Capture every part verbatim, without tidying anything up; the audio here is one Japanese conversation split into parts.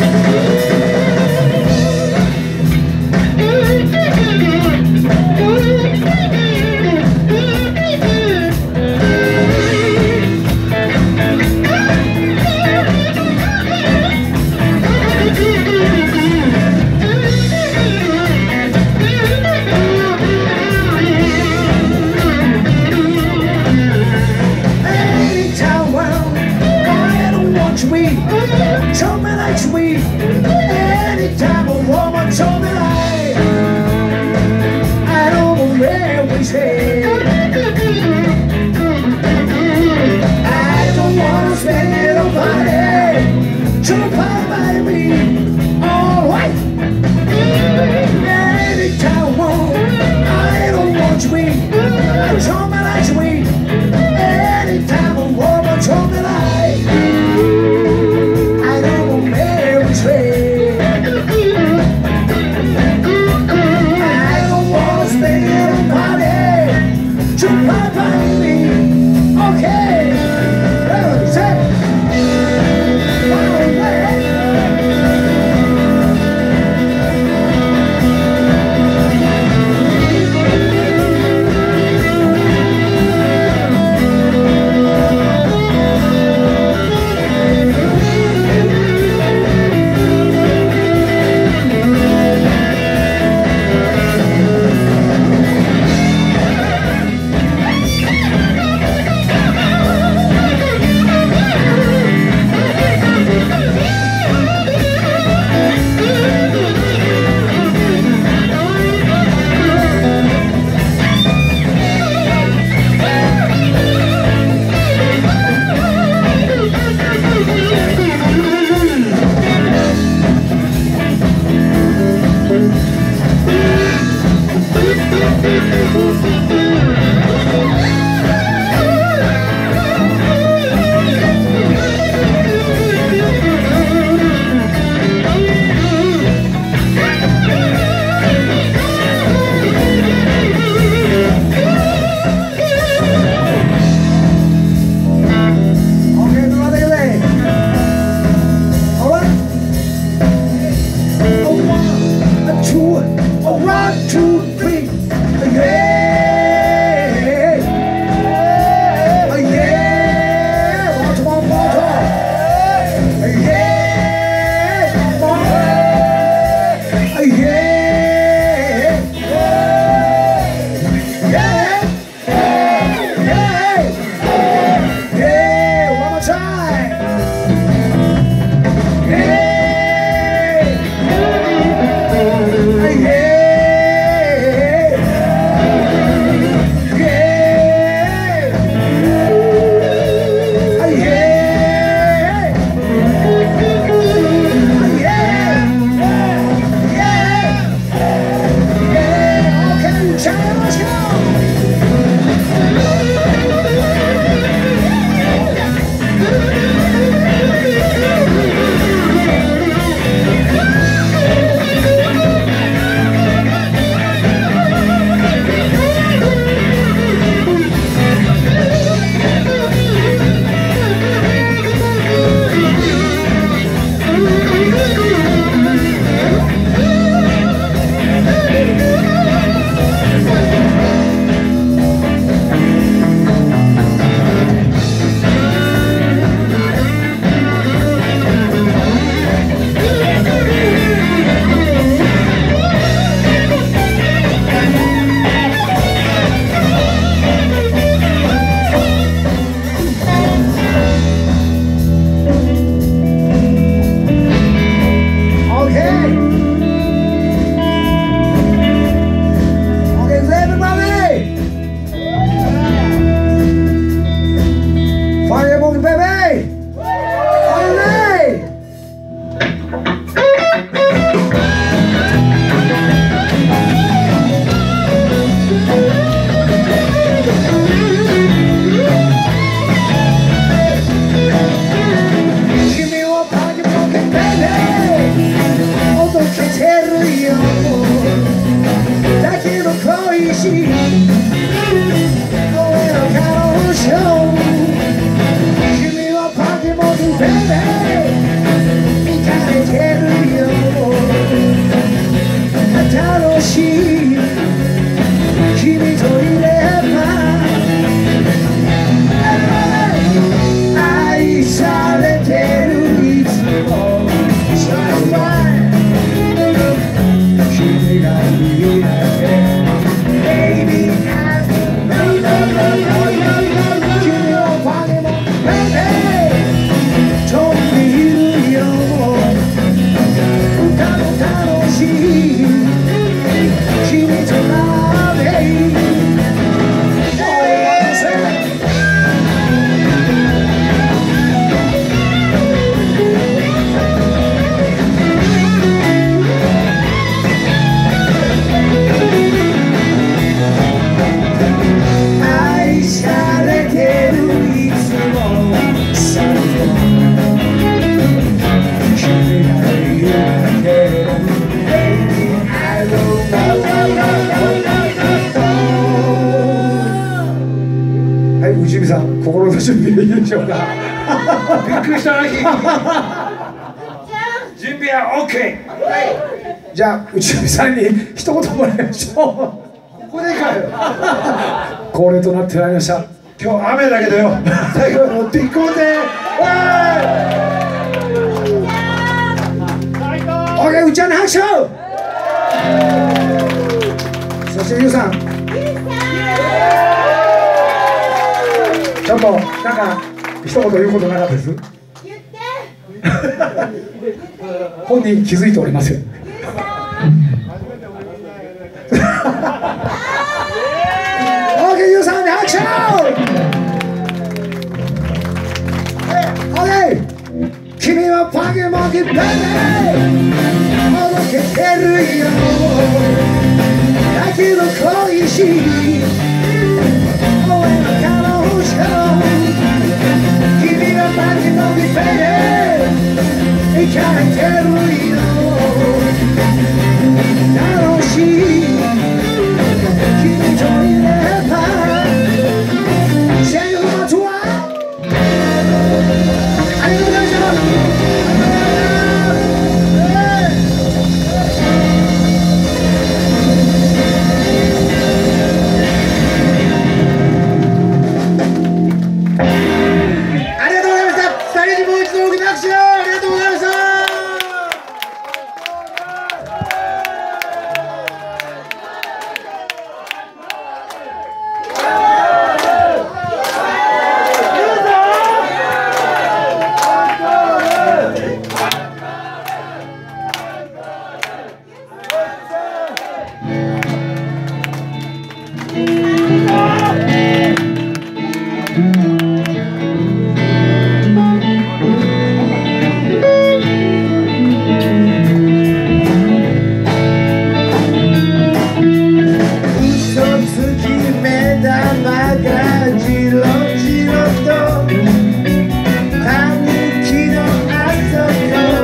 Told me like sweet. Anytime a woman told me like, I don't always say I don't wanna spend it on party to party by me. Alright. Anytime a woman, I don't want sweet. Told me like sweet. Anytime a woman told me like, I don't know where it's の準備でいいでしょうか。 びっくりしたな。準備は OK。 じゃあ内海さんに一言もらいましょう。 ここでかよ。 恒例となってまいりました。 今日雨だけどよ。最後持っていこうぜ。 オーケー、うっちゃんの拍手。そしてゆうさん、ちょっとなんか一言言うことなかったです。本人気づいておりますよ。オーケー、ゆうさんに拍手。オーケー、君はパケモンキーベイベーほどけてるよ。だけど恋しい応援の彼女。君はパケモンキーベイベー行かれてるよ。楽しい君といれば戦友の待つわ。ありがとうございました。 「たぬきのあそこ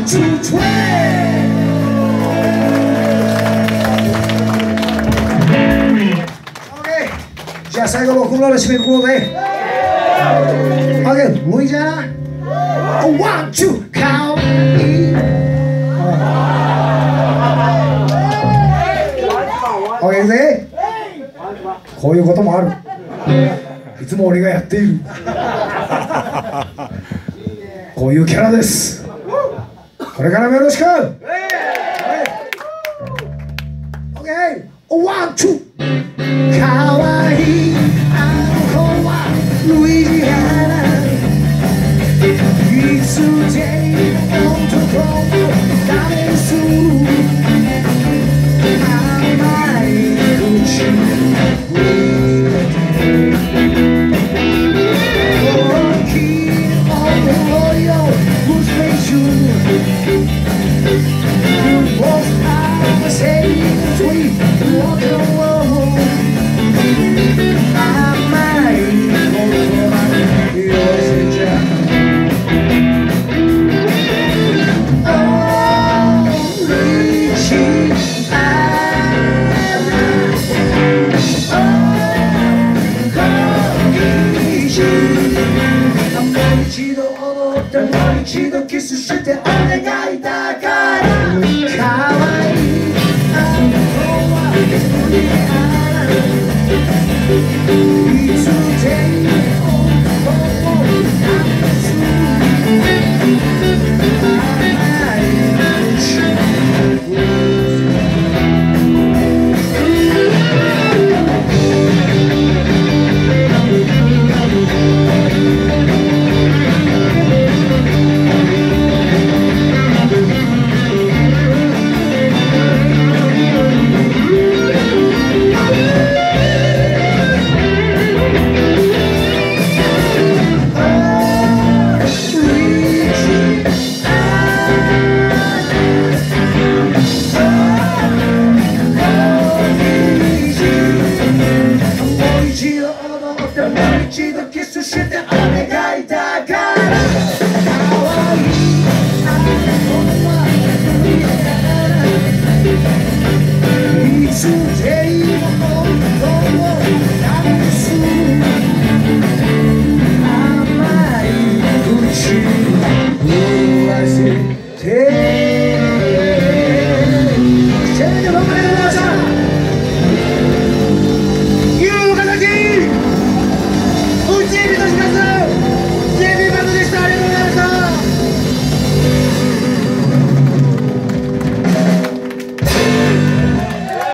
ツースリーじゃあ最後のこのらで締めくくろうぜ。オッケー、もういいじゃな。ワン、ツー、かわいい。オッケーぜ。こういうこともある。いつも俺がやっている。こういうキャラです。これからもよろしく。オッケー、ワン、ツー、かわいい。